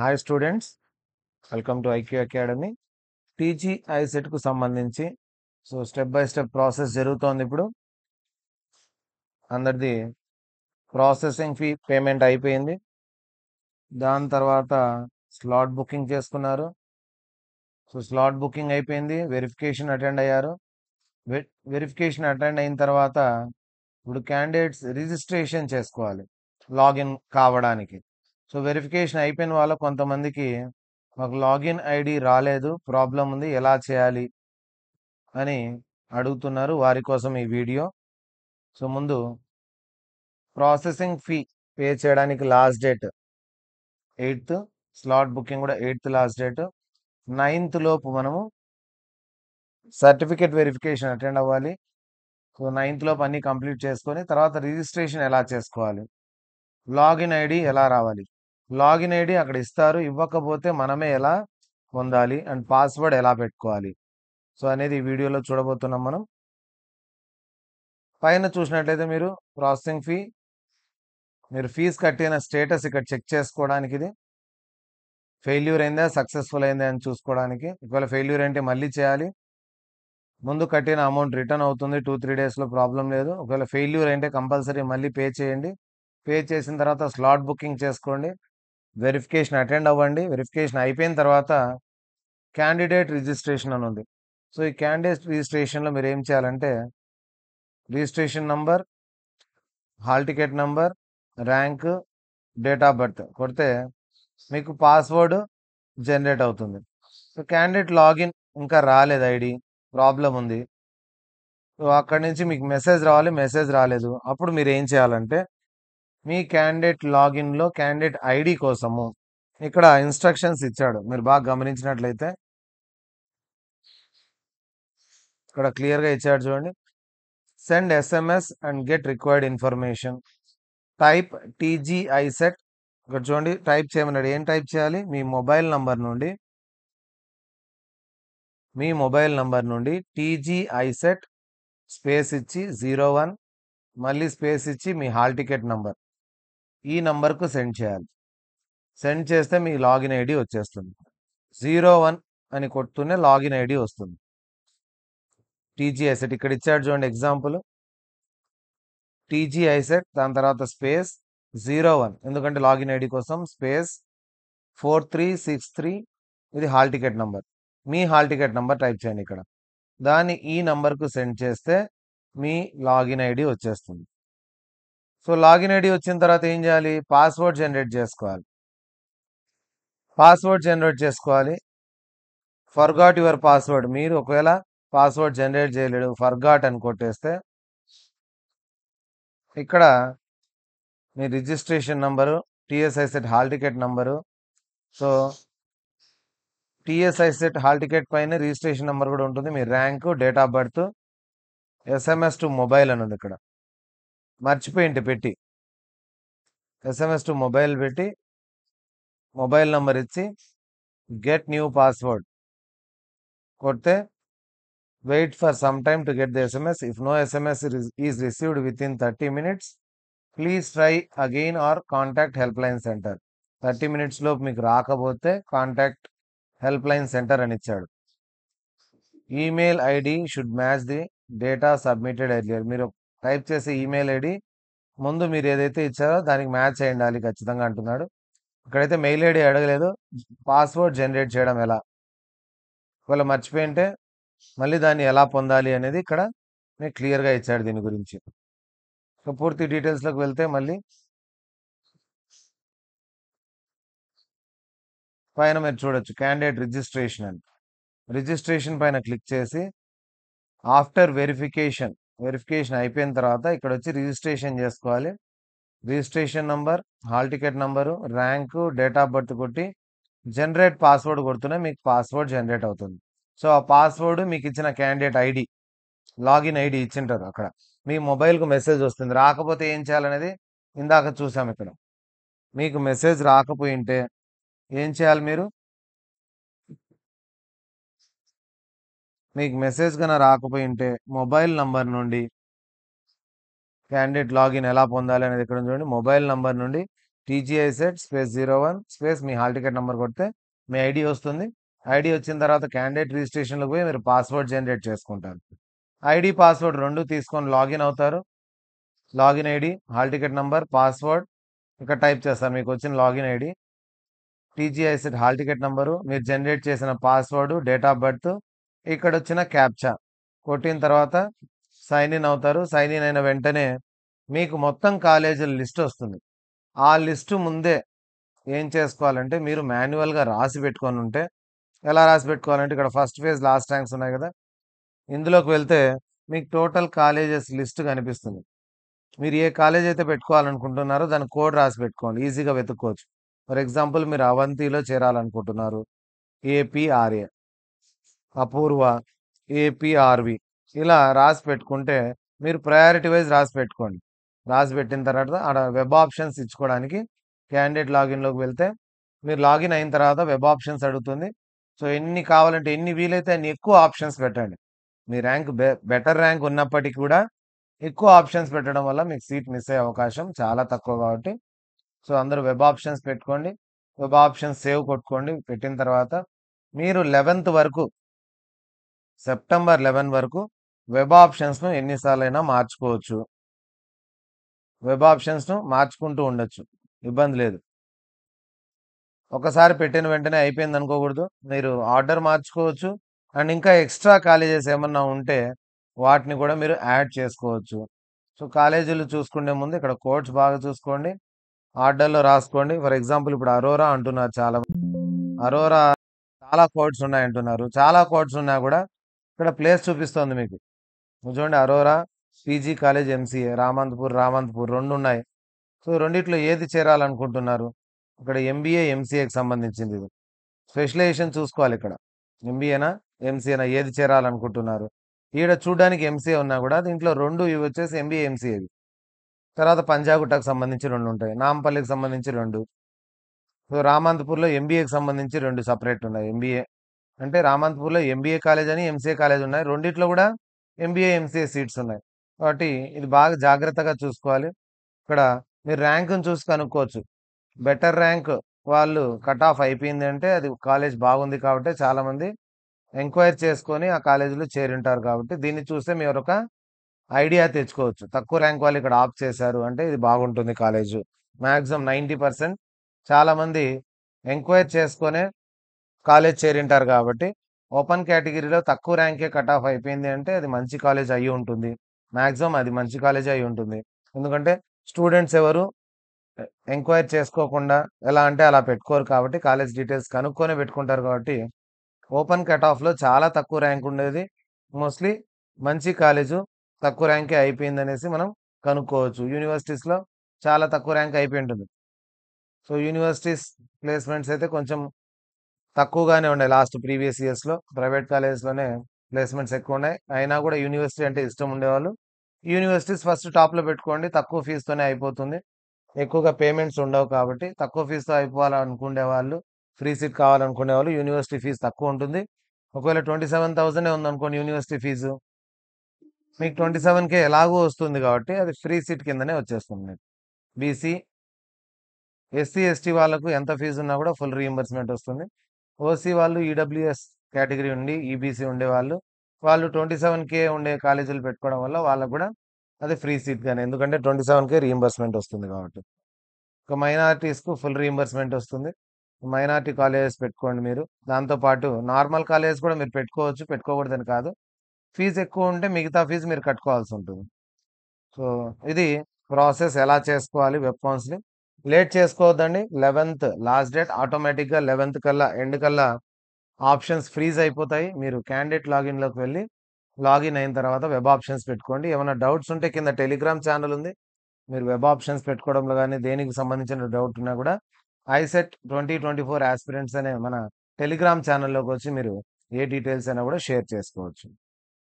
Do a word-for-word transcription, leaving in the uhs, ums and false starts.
Hi students, welcome to IQ academy. TG ఐసెట్కు సంబంధించి so step by step process జరుగుతోంది. ఇప్పుడు అందరిది ప్రాసెసింగ్ ఫీ పేమెంట్ అయిపోయింది. దాని తర్వాత స్లాట్ బుకింగ్ చేసుకున్నారు. సో స్లాట్ బుకింగ్ అయిపోయింది, వెరిఫికేషన్ అటెండ్ అయ్యారు. వెరిఫికేషన్ అటెండ్ అయిన తర్వాత ఇప్పుడు క్యాండిడేట్స్ రిజిస్ట్రేషన్ చేసుకోవాలి లాగిన్ కావడానికి. సో వెరిఫికేషన్ అయిపోయిన వాళ్ళ కొంతమందికి మాకు లాగిన్ ఐడి రాలేదు, ప్రాబ్లం ఉంది, ఎలా చేయాలి అని అడుగుతున్నారు. వారి కోసం ఈ వీడియో. సో ముందు ప్రాసెసింగ్ ఫీ పే చేయడానికి last date eighth, slot booking కూడా ఎయిత్ లాస్ట్ డేట్. నైన్త్ లోపు మనము సర్టిఫికేట్ వెరిఫికేషన్ అటెండ్ అవ్వాలి. సో నైన్త్ లోపు అన్నీ కంప్లీట్ చేసుకొని తర్వాత రిజిస్ట్రేషన్ ఎలా చేసుకోవాలి, లాగిన్ ఐడి ఎలా రావాలి, లాగిన్ ఐడి అక్కడ ఇస్తారు, ఇవ్వకపోతే మనమే ఎలా పొందాలి, అండ్ పాస్వర్డ్ ఎలా పెట్టుకోవాలి సో అనేది ఈ వీడియోలో చూడబోతున్నాం మనం. పైన చూసినట్లయితే మీరు ప్రాసెసింగ్ ఫీ, మీరు ఫీజు కట్టిన స్టేటస్ ఇక్కడ చెక్ చేసుకోవడానికి, ఇది ఫెయిల్యూర్ అయిందా సక్సెస్ఫుల్ అయిందా అని చూసుకోవడానికి. ఒకవేళ ఫెయిల్యూర్ అంటే మళ్ళీ చేయాలి, ముందు కట్టిన అమౌంట్ రిటర్న్ అవుతుంది టూ త్రీ డేస్లో, ప్రాబ్లం లేదు. ఒకవేళ ఫెయిల్యూర్ అంటే కంపల్సరీ మళ్ళీ పే చేయండి. పే చేసిన తర్వాత స్లాట్ బుకింగ్ చేసుకోండి, వెరిఫికేషన్ అటెండ్ అవ్వండి. వెరిఫికేషన్ అయిపోయిన తర్వాత క్యాండిడేట్ రిజిస్ట్రేషన్ అని ఉంది. సో ఈ క్యాండిడేట్ రిజిస్ట్రేషన్లో మీరు ఏం చేయాలంటే registration number, hall ticket number, rank, date of birth కొడితే మీకు పాస్వర్డ్ జనరేట్ అవుతుంది. సో క్యాండిడేట్ లాగిన్ ఇంకా రాలేదు, ఐడి ప్రాబ్లం ఉంది. సో అక్కడి నుంచి మీకు మెసేజ్ రావాలి, మెసేజ్ రాలేదు. అప్పుడు మీరు ఏం చేయాలంటే మీ క్యాండిడేట్ లాగిన్లో క్యాండిడేట్ ఐడి కోసము ఇక్కడ ఇన్స్ట్రక్షన్స్ ఇచ్చాడు, మీరు బాగా గమనించినట్లయితే ఇక్కడ క్లియర్గా ఇచ్చాడు చూడండి. Send SMS and get required information, type TG ICET. ఇక్కడ చూడండి టైప్ చేయమన్నాడు. ఏం టైప్ చేయాలి, మీ మొబైల్ నంబర్ నుండి మీ మొబైల్ నంబర్ నుండి టీజీ ఐసెట్ స్పేస్ ఇచ్చి జీరో వన్, మళ్ళీ స్పేస్ ఇచ్చి మీ హాల్ టికెట్ నంబర్, ఈ నంబర్కు సెండ్ చేయాలి. సెండ్ చేస్తే మీ లాగిన్ ఐడి వచ్చేస్తుంది. జీరో వన్ అని కొడుతూనే లాగిన్ ఐడి వస్తుంది. టీజీ ఐసెట్ ఇక్కడ ఇచ్చాడు చూడండి ఎగ్జాంపుల్, టీజీ ఐసెట్ దాని తర్వాత స్పేస్ జీరో వన్, ఎందుకంటే లాగిన్ ఐడి కోసం, space four three six three, ఇది హాల్ టికెట్ నంబర్. మీ హాల్ టికెట్ నంబర్ టైప్ చేయండి ఇక్కడ, దాన్ని ఈ నంబర్కు సెండ్ చేస్తే మీ లాగిన్ ఐడి వచ్చేస్తుంది. సో లాగిన్ ఐడి వచ్చిన తర్వాత ఏం చేయాలి, పాస్వర్డ్ జనరేట్ చేసుకోవాలి. పాస్వర్డ్ జనరేట్ చేసుకోవాలి. ఫర్గాట్ యువర్ పాస్వర్డ్, మీరు ఒకవేళ పాస్వర్డ్ జనరేట్ చేయలేడు, ఫర్గాట్ అని కొట్టేస్తే ఇక్కడ మీ registration number, TS ICET hall ticket number, so TS ICET hall ticket పైన రిజిస్ట్రేషన్ నెంబర్ కూడా ఉంటుంది, మీ rank, date of birth, SMS to mobile అని ఉంది. ఇక్కడ మర్చిపోయింటి పెట్టి ఎస్ఎంఎస్ టు మొబైల్ పెట్టి మొబైల్ నంబర్ ఇచ్చి గెట్ న్యూ పాస్వర్డ్ కొడితే wait for some time to get the SMS. If no SMS is received within thirty minutes please try again or contact help line centre. Thirty minutes లోపు మీకు రాకపోతే contact help line centre అని ఇచ్చాడు. Email ID should match the data submitted earlier, మీరు type చేసే email ID ముందు మీరు ఏదైతే ఇచ్చారో దానికి మ్యాచ్ అయి ఉండాలి ఖచ్చితంగా అంటున్నాడు. ఇక్కడైతే మెయిల్ ఐడి అడగలేదు. పాస్వర్డ్ జనరేట్ చేయడం ఎలా, ఒకవేళ మర్చిపోయింటే మళ్ళీ దాన్ని ఎలా పొందాలి అనేది ఇక్కడ మీకు క్లియర్గా ఇచ్చాడు దీని గురించి. సో పూర్తి డీటెయిల్స్లోకి వెళ్తే మళ్ళీ పైన మీరు చూడొచ్చు క్యాండిడేట్ రిజిస్ట్రేషన్ అని, రిజిస్ట్రేషన్ పైన క్లిక్ చేసి ఆఫ్టర్ వెరిఫికేషన్, వెరిఫికేషన్ అయిపోయిన తర్వాత ఇక్కడ వచ్చి రిజిస్ట్రేషన్ చేసుకోవాలి. Registration number, hall ticket number, rank, date of birth కొట్టి జనరేట్ పాస్వర్డ్ కొడుతూనే మీకు పాస్వర్డ్ జనరేట్ అవుతుంది. సో ఆ పాస్వర్డ్ మీకు ఇచ్చిన క్యాండిడేట్ ఐడి, లాగిన్ ఐడి ఇచ్చింటారు అక్కడ, మీ మొబైల్కు మెసేజ్ వస్తుంది. రాకపోతే ఏం చేయాలనేది ఇందాక చూసాం. ఇక్కడ మీకు మెసేజ్ రాకపోయింటే ఏం చేయాలి, మీరు మీకు మెసేజ్ కన్నా రాకపోయింటే మొబైల్ నంబర్ నుండి క్యాండిడేట్ లాగిన్ ఎలా పొందాలి అనేది ఇక్కడ చూడండి. మొబైల్ నంబర్ నుండి TG ICET space zero one space మీ హాల్ టికెట్ నెంబర్ కొడితే మీ ఐడి వస్తుంది. ఐడి వచ్చిన తర్వాత క్యాండిడేట్ రిజిస్ట్రేషన్లోకి పోయి మీరు పాస్వర్డ్ జనరేట్ చేసుకుంటారు. ఐడి పాస్వర్డ్ రెండు తీసుకొని లాగిన్ అవుతారు. Login ID, hall ticket number, password ఇక్కడ టైప్ చేస్తారు. మీకు వచ్చిన login ID, TG ICET hall ticket number, మీరు జనరేట్ చేసిన పాస్వర్డ్, డేట్ ఆఫ్ బర్త్, ఇక్కడ వచ్చిన క్యాప్చా కొట్టిన తర్వాత సైన్ ఇన్ అవుతారు. సైన్ ఇన్ అయిన వెంటనే మీకు మొత్తం కాలేజీల లిస్ట్ వస్తుంది. ఆ లిస్టు ముందే ఏం చేసుకోవాలంటే మీరు మాన్యువల్గా రాసి పెట్టుకొని ఉంటే, ఎలా రాసి పెట్టుకోవాలంటే ఇక్కడ ఫస్ట్ ఫేజ్ లాస్ట్ ర్యాంక్స్ ఉన్నాయి కదా, ఇందులోకి వెళ్తే మీకు టోటల్ కాలేజెస్ లిస్ట్ కనిపిస్తుంది. మీరు ఏ కాలేజ్ అయితే పెట్టుకోవాలనుకుంటున్నారో దాని కోడ్ రాసి పెట్టుకోండి, ఈజీగా వెతుక్కోవచ్చు. ఫర్ ఎగ్జాంపుల్ మీరు అవంతిలో చేరాలనుకుంటున్నారు, ఏపీఆర్ఏ, అపూర్వ, ఏపీఆర్వి, ఇలా రాసి పెట్టుకుంటే మీరు ప్రయారిటీ వైజ్ రాసి పెట్టుకోండి. రాసి పెట్టిన తర్వాత ఆడ వెబ్ ఆప్షన్స్ ఇచ్చుకోవడానికి క్యాండిడేట్ లాగిన్లోకి వెళ్తే మీరు లాగిన్ అయిన తర్వాత వెబ్ ఆప్షన్స్ అడుగుతుంది. సో ఎన్ని కావాలంటే ఎన్ని వీలైతే అన్ని ఎక్కువ ఆప్షన్స్ పెట్టండి. మీ ర్యాంక్ బె బెటర్ ర్యాంక్ ఉన్నప్పటికీ కూడా ఎక్కువ ఆప్షన్స్ పెట్టడం వల్ల మీకు సీట్ మిస్ అయ్యే అవకాశం చాలా తక్కువ కాబట్టి, సో అందరూ వెబ్ ఆప్షన్స్ పెట్టుకోండి. వెబ్ ఆప్షన్స్ సేవ్ కొట్టుకోండి. పెట్టిన తర్వాత మీరు లెవెన్త్ వరకు, సెప్టెంబర్ లెవెన్ వరకు వెబ్ ఆప్షన్స్ను ఎన్నిసార్లైనా మార్చుకోవచ్చు. వెబ్ ఆప్షన్స్ను మార్చుకుంటూ ఉండొచ్చు, ఇబ్బంది లేదు. ఒకసారి పెట్టిన వెంటనే అయిపోయింది అనుకోకూడదు. మీరు ఆర్డర్ మార్చుకోవచ్చు. అండ్ ఇంకా ఎక్స్ట్రా కాలేజెస్ ఏమన్నా ఉంటే వాటిని కూడా మీరు యాడ్ చేసుకోవచ్చు. సో కాలేజీలు చూసుకునే ముందు ఇక్కడ కోడ్స్ బాగా చూసుకోండి, ఆర్డర్లో రాసుకోండి. ఫర్ ఎగ్జాంపుల్ ఇప్పుడు అరోరా అంటున్నారు చాలా, అరోరా చాలా కోడ్స్ ఉన్నాయంటున్నారు. చాలా కోడ్స్ ఉన్నా కూడా ఇక్కడ ప్లేస్ చూపిస్తుంది మీకు. చూడండి, Aurora PG college MCA Ramanthapur Ramanthapur రెండు ఉన్నాయి. సో రెండిట్లో ఏది చేరాలనుకుంటున్నారు? ఇక్కడ ఎంబీఏ ఎంసీఏకి సంబంధించింది. ఇది స్పెషలైజేషన్ చూసుకోవాలి. ఇక్కడ ఎంబీఏనా ఎంసీఏనా ఏది చేరాలనుకుంటున్నారు? ఈడ చూడడానికి ఎంసీఏ ఉన్నా కూడా దీంట్లో రెండు ఇవి వచ్చేసి ఎంబీఏ ఎంసీఏవి. తర్వాత పంజాగుట్టకు సంబంధించి రెండు ఉంటాయి, నాంపల్లికి సంబంధించి రెండు. సో రామంతపూర్లో ఎంబీఏకి సంబంధించి రెండు సపరేట్ ఉన్నాయి. ఎంబీఏ అంటే రామంతపూర్లో ఎంబీఏ కాలేజ్ అని ఎంసీఏ కాలేజ్ ఉన్నాయి. రెండిట్లో కూడా ఎంబీఏ ఎంసీఏ సీట్స్ ఉన్నాయి. కాబట్టి ఇది బాగా జాగ్రత్తగా చూసుకోవాలి. ఇక్కడ మీరు ర్యాంకును చూసి కనుక్కోవచ్చు. బెటర్ ర్యాంక్ వాళ్ళు కట్ ఆఫ్ అయిపోయింది అంటే అది కాలేజ్ బాగుంది కాబట్టి చాలామంది ఎంక్వైరీ చేసుకొని ఆ కాలేజీలో చేరింటారు. కాబట్టి దీన్ని చూస్తే మీరు ఒక ఐడియా తెచ్చుకోవచ్చు. తక్కువ ర్యాంక్ వాళ్ళు ఇక్కడ ఆఫ్ చేశారు అంటే ఇది బాగుంటుంది కాలేజు. మ్యాక్సిమం నైంటీ పర్సెంట్ చాలామంది ఎంక్వైరీ చేసుకొనే కాలేజ్ చేరింటారు. కాబట్టి ఓపెన్ కేటగిరీలో తక్కువ ర్యాంకే కట్ ఆఫ్ అయిపోయింది అంటే అది మంచి కాలేజ్ అయ్యి ఉంటుంది. మ్యాక్సిమం అది మంచి కాలేజ్ అయి ఉంటుంది. ఎందుకంటే స్టూడెంట్స్ ఎవరు ఎంక్వైరీ చేసుకోకుండా ఎలా అంటే అలా పెట్టుకోరు కాబట్టి కాలేజ్ డీటెయిల్స్ కనుక్కొని పెట్టుకుంటారు. కాబట్టి ఓపెన్ కట్ ఆఫ్లో చాలా తక్కువ ర్యాంక్ ఉండేది మోస్ట్లీ మంచి కాలేజు తక్కువ ర్యాంకే అయిపోయింది అనేసి మనం కనుక్కోవచ్చు. యూనివర్సిటీస్లో చాలా తక్కువ ర్యాంక్ అయిపోయి ఉంటుంది. సో యూనివర్సిటీస్ ప్లేస్మెంట్స్ అయితే కొంచెం తక్కువగానే ఉన్నాయి లాస్ట్ ప్రీవియస్ ఇయర్స్లో. ప్రైవేట్ కాలేజెస్లోనే ప్లేస్మెంట్స్ ఎక్కువ ఉన్నాయి. అయినా కూడా యూనివర్సిటీ అంటే ఇష్టం ఉండేవాళ్ళు యూనివర్సిటీస్ ఫస్ట్ టాప్లో పెట్టుకోండి. తక్కువ ఫీజుతోనే అయిపోతుంది, ఎక్కువగా పేమెంట్స్ ఉండవు. కాబట్టి తక్కువ ఫీజుతో అయిపోవాలనుకునే వాళ్ళు, ఫ్రీ సీట్ కావాలనుకునే వాళ్ళు యూనివర్సిటీ ఫీజు తక్కువ ఉంటుంది. ఒకవేళ ట్వంటీ సెవెన్ థౌసండే ఉందనుకోండి యూనివర్సిటీ ఫీజు, మీకు ట్వంటీ సెవెన్ కే ఎలాగో వస్తుంది కాబట్టి అది ఫ్రీ సీట్ కిందనే వచ్చేస్తుంది. బీసీ, ఎస్సీ, ఎస్టీ వాళ్ళకు ఎంత ఫీజు ఉన్నా కూడా ఫుల్ రీఎంబర్స్మెంట్ వస్తుంది. ఓసీ వాళ్ళు, ఈడబ్ల్యూఎస్ కేటగిరీ ఉండి ఈబీసీ ఉండే వాళ్ళు వాళ్ళు ట్వంటీ సెవెన్ కే ఉండే కాలేజీలు పెట్టుకోవడం వల్ల వాళ్ళకు కూడా అది ఫ్రీ సీట్ కానీ, ఎందుకంటే ట్వంటీ సెవెన్ కే రీఎంబర్స్మెంట్ వస్తుంది కాబట్టి. ఒక మైనారిటీస్కు ఫుల్ రీఎంబర్స్మెంట్ వస్తుంది. మైనారిటీ కాలేజెస్ పెట్టుకోండి మీరు. దాంతోపాటు నార్మల్ కాలేజెస్ కూడా మీరు పెట్టుకోవచ్చు, పెట్టుకోకూడదని కాదు. ఫీజు ఎక్కువ ఉంటే మిగతా ఫీజు మీరు కట్టుకోవాల్సి ఉంటుంది. సో ఇది ప్రాసెస్ ఎలా చేసుకోవాలి వెబ్ కౌన్సిలింగ్. లేట్ చేసుకోవద్దండి. లెవెన్త్ లాస్ట్ డేట్, ఆటోమేటిక్గా లెవెన్త్ కల్లా ఎండ్ కల్లా ఆప్షన్స్ ఫ్రీజ్ అయిపోతాయి. మీరు క్యాండిడేట్ లాగిన్లోకి వెళ్ళి లాగిన్ అయిన తర్వాత వెబ్ ఆప్షన్స్ పెట్టుకోండి. ఏమైనా డౌట్స్ ఉంటే కింద టెలిగ్రామ్ ఛానల్ ఉంది, మీరు వెబ్ ఆప్షన్స్ పెట్టుకోవడంలో కానీ దేనికి సంబంధించిన డౌట్ ఉన్నా కూడా ICET twenty twenty four aspirants అనే మన టెలిగ్రామ్ ఛానల్లోకి వచ్చి మీరు ఏ డీటెయిల్స్ అయినా కూడా షేర్ చేసుకోవచ్చు.